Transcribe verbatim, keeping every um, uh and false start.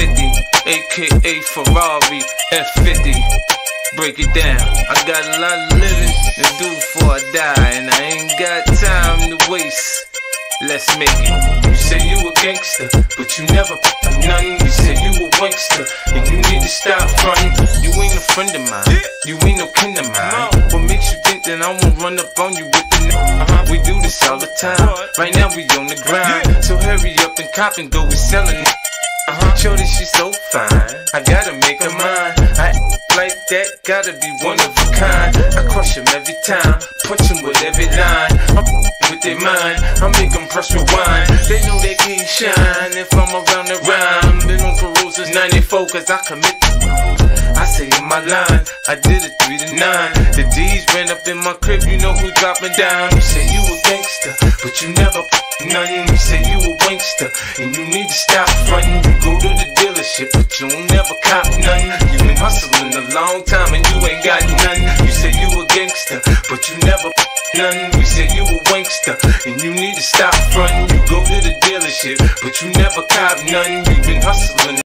fifty, aka Ferrari F fifty. Break it down. I got a lot of living to do before I die, and I ain't got time to waste. Let's make it. You say you a gangster, but you never nothing. You say you a wankster, and you need to stop frontin'. You ain't a friend of mine, you ain't no kin of mine. What makes you think that I won't run up on you with the uh-huh. We do this all the time. Right now we on the grind, so hurry up and cop and go. We sellin'. Uh-huh. Shorty, she so fine, I gotta make her mine. I like that, gotta be one of a kind. I crush him every time, punch him with every line. I'm with their mind, I make them press rewind. They know they can't shine if I'm around the rhyme. Been on parole since ninety-four, cause I commit. I say in my line, I did it three to nine. The D's ran up in my crib, you know who dropping down. You say you a gangster, but you never nothing. You say you a wankster, and you need to stop frontin'. You go to the dealership, but you don't never cop nothing. You been hustling a long time and you ain't got nothing. You say you a gangster, but you never nothing. You say you a wankster, and you need to stop frontin'. You go to the dealership, but you never cop nothing. You been hustling